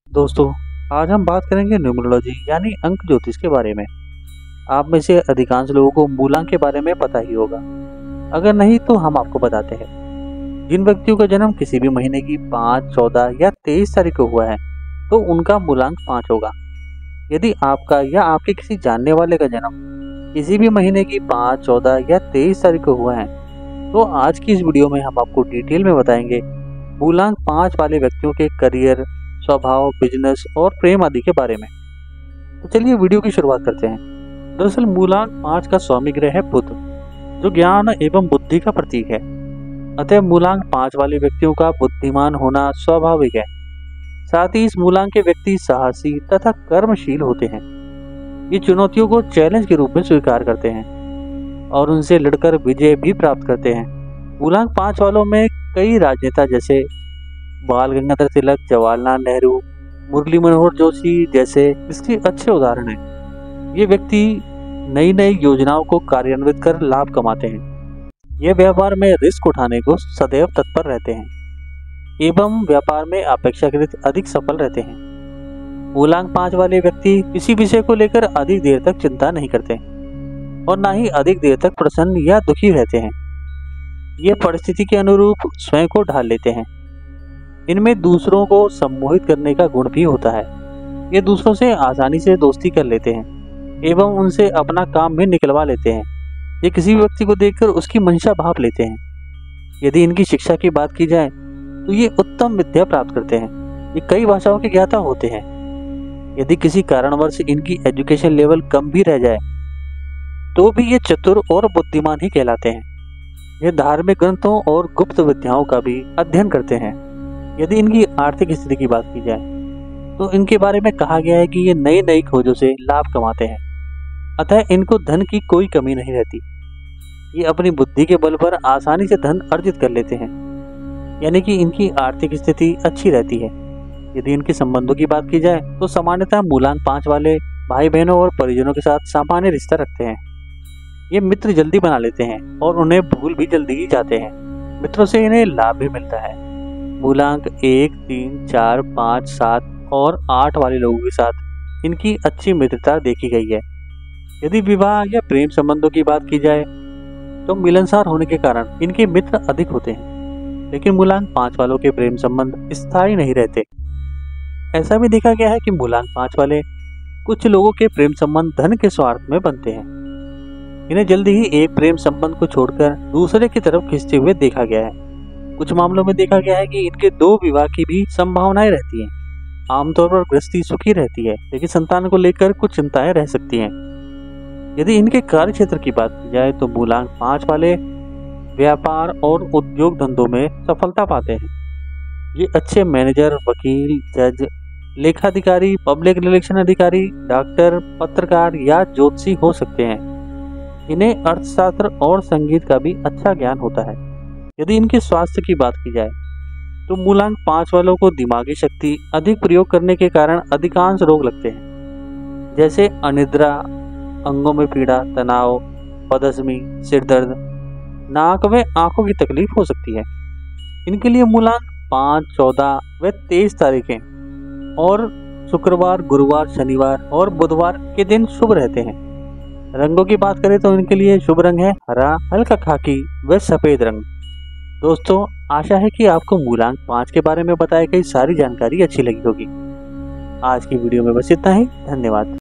दोस्तों, आज हम बात करेंगे न्यूमरोलॉजी यानी अंक ज्योतिष के बारे में। आप में से अधिकांश लोगों को मूलांक के बारे में पता ही होगा। अगर नहीं तो हम आपको बताते हैं। जिन व्यक्तियों का जन्म किसी भी महीने की 5, 14 या 23 तारीख को हुआ है तो उनका मूलांक 5 होगा। यदि आपका या आपके किसी जानने वाले का जन्म किसी भी महीने की 5, 14 या 23 तारीख को हुआ है तो आज की इस वीडियो में हम आपको डिटेल में बताएंगे मूलांक 5 वाले व्यक्तियों के करियर, स्वभाव, बिजनेस और प्रेम आदि के बारे में। तो चलिए वीडियो की शुरुआत करते हैं। दरअसल मूलांक 5 का स्वामी ग्रह है बुध, जो ज्ञान एवं बुद्धि का प्रतीक है। अतः मूलांक 5 वाले व्यक्तियों का बुद्धिमान होना स्वाभाविक है। साथ ही इस मूलांक के व्यक्ति साहसी तथा कर्मशील होते हैं। ये चुनौतियों को चैलेंज के रूप में स्वीकार करते हैं और उनसे लड़कर विजय भी प्राप्त करते हैं। मूलांक 5 वालों में कई राजनेता जैसे बाल गंगाधर तिलक, जवाहरलाल नेहरू, मुरली मनोहर जोशी जैसे इसके अच्छे उदाहरण हैं। ये व्यक्ति नई नई योजनाओं को कार्यान्वित कर लाभ कमाते हैं। ये व्यापार में रिस्क उठाने को सदैव तत्पर रहते हैं एवं व्यापार में अपेक्षाकृत अधिक सफल रहते हैं। मूलांक 5 वाले व्यक्ति किसी विषय को लेकर अधिक देर तक चिंता नहीं करते और ना ही अधिक देर तक प्रसन्न या दुखी रहते हैं। ये परिस्थिति के अनुरूप स्वयं को ढाल लेते हैं। इनमें दूसरों को सम्मोहित करने का गुण भी होता है। ये दूसरों से आसानी से दोस्ती कर लेते हैं एवं उनसे अपना काम भी निकलवा लेते हैं। ये किसी भी व्यक्ति को देखकर उसकी मंशा भाप लेते हैं। यदि इनकी शिक्षा की बात की जाए तो ये उत्तम विद्या प्राप्त करते हैं। ये कई भाषाओं के ज्ञाता होते हैं। यदि किसी कारणवश इनकी एजुकेशन लेवल कम भी रह जाए तो भी ये चतुर और बुद्धिमान ही कहलाते हैं। ये धार्मिक ग्रंथों और गुप्त विद्याओं का भी अध्ययन करते हैं। यदि इनकी आर्थिक स्थिति की बात की जाए तो इनके बारे में कहा गया है कि ये नई नई खोजों से लाभ कमाते हैं। अतः इनको धन की कोई कमी नहीं रहती। ये अपनी बुद्धि के बल पर आसानी से धन अर्जित कर लेते हैं, यानी कि इनकी आर्थिक स्थिति अच्छी रहती है। यदि इनके संबंधों की बात की जाए तो सामान्यतः मूलांक 5 वाले भाई बहनों और परिजनों के साथ सामान्य रिश्ता रखते हैं। ये मित्र जल्दी बना लेते हैं और उन्हें भूल भी जल्दी ही जाते हैं। मित्रों से इन्हें लाभ भी मिलता है। मूलांक 1, 3, 4, 5, 7 और 8 वाले लोगों के साथ इनकी अच्छी मित्रता देखी गई है। यदि विवाह या प्रेम संबंधों की बात की जाए तो मिलनसार होने के कारण इनके मित्र अधिक होते हैं। लेकिन मूलांक 5 वालों के प्रेम संबंध स्थायी नहीं रहते। ऐसा भी देखा गया है कि मूलांक 5 वाले कुछ लोगों के प्रेम संबंध धन के स्वार्थ में बनते हैं। इन्हें जल्दी ही एक प्रेम संबंध को छोड़कर दूसरे की तरफ खींचते हुए देखा गया है। कुछ मामलों में देखा गया है कि इनके 2 विवाह की भी संभावनाएं रहती हैं। आमतौर पर गृहस्थी सुखी रहती है, लेकिन संतान को लेकर कुछ चिंताएं रह सकती हैं। यदि इनके कार्य क्षेत्र की बात की जाए तो मूलांक 5 वाले व्यापार और उद्योग धंधों में सफलता पाते हैं। ये अच्छे मैनेजर, वकील, जज, लेखाधिकारी, पब्लिक रिलेशन अधिकारी, डॉक्टर, पत्रकार या ज्योतिषी हो सकते हैं। इन्हें अर्थशास्त्र और संगीत का भी अच्छा ज्ञान होता है। यदि इनके स्वास्थ्य की बात की जाए तो मूलांक 5 वालों को दिमागी शक्ति अधिक प्रयोग करने के कारण अधिकांश रोग लगते हैं, जैसे अनिद्रा, अंगों में पीड़ा, तनाव, बदहजमी, सिर दर्द, नाक व आंखों की तकलीफ हो सकती है। इनके लिए मूलांक 5, 14 व 23 तारीखें और शुक्रवार, गुरुवार, शनिवार और बुधवार के दिन शुभ रहते हैं। रंगों की बात करें तो इनके लिए शुभ रंग है हरा, हल्का खाकी व सफेद रंग। दोस्तों, आशा है कि आपको मूलांक 5 के बारे में बताई गई सारी जानकारी अच्छी लगी होगी। आज की वीडियो में बस इतना ही। धन्यवाद।